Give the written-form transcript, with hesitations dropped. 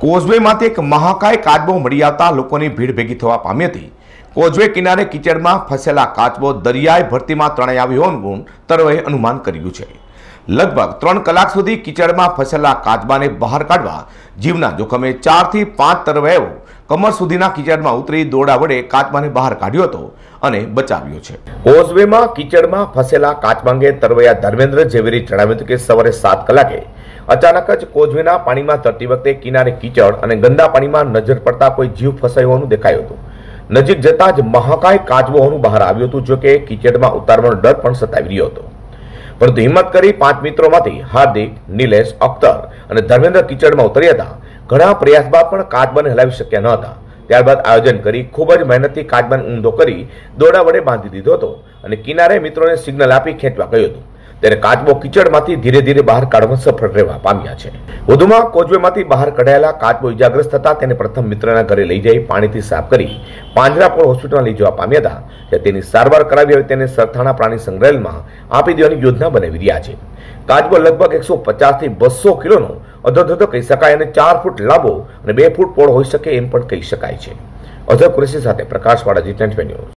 કોઝવેમાંથી એક મહાકાય કાચબો મળી આવતા લોકોની ભીડ ભેગી થવા પામી હતી। કોઝવે કિનારે કીચડમાં ફસેલા કાચબો દરિયાઈ ભરતીમાં તણાઈ આવ્યો હોવાનું તરવૈએ અનુમાન કર્યું છે। લગભગ 3 કલાક સુધી કીચડમાં ફસેલા કાચબાને બહાર કાઢવા જીવના જોખમે 4 થી 5 તરવૈયાઓ કમર સુધીના કીચડમાં ઉતરી દોરડા વડે કાચબાને બહાર કાઢ્યો હતો અને બચાવ્યો છે। કોઝવેમાં કીચડમાં ફસેલા કાચબા અંગે તરવૈયા ધર્મેન્દ્ર ઝવેરી જણાવ્યું હતું કે સવારે 7 કલાકે अचानक ज कोझवेना पानी में तरती वखते किनारे कीचड़ और गंदा पानी में नजर पड़ता कोई जीव फसायो होવાનું देखाયું હતું। नजीक जता ज महाकाय काचबो होવાનું બહાર આવ્યું હતું। જો કે કીચડમાં ઉતારવાનો ડર પણ સતાવી રહ્યો હતો, પરંતુ હિંમત કરી 5 મિત્રોમાંથી હાર્દિક, નિલેશ, અખ્તર અને ધર્મેન્દ્ર કીચડમાં ઉતર્યા હતા। ઘણા પ્રયાસ બાદ પણ કાચબાને હલાવી શક્યા ન હતા। ત્યારબાદ આયોજન કરી ખૂબ જ મહેનતથી કાચબાને ઊંધો કરી દોરડા વડે બાંધી દીધો હતો અને કિનારે મિત્રોને સિગ્નલ આપી ખેંચવા કહ્યું હતું। ત્યારે કાચબો કીચડમાંથી ધીરે ધીરે બહાર કાઢવામાં સફળ રહેવા પામ્યા છે। વધુમાં કોઝવેમાંથી બહાર કઢાયેલા કાચબો ઇજાગ્રસ્ત થતા તેને પ્રથમ મિત્રના ઘરે લઈ જઈ પાણીથી સાફ કરી પાંજરાપોળ હોસ્પિટલમાં લઈ જવા પામ્યા હતા, જ્યાં તેની સારવાર કરાવી હવે તેને સરથાણા પ્રાણી સંગ્રહાલયમાં આપી દેવાની યોજના બનાવી રહ્યા છે। કાચબો લગભગ 150 થી 200 કિલોનો અધોધો કહી શકાય અને 4 ફૂટ લાંબો અને 2 ફૂટ પહોળો હોઈ શકે એમ પણ કહી શકાય છે। અઝર કુરેશી સાથે પ્રકાશવાળા G20 ન્યૂઝ।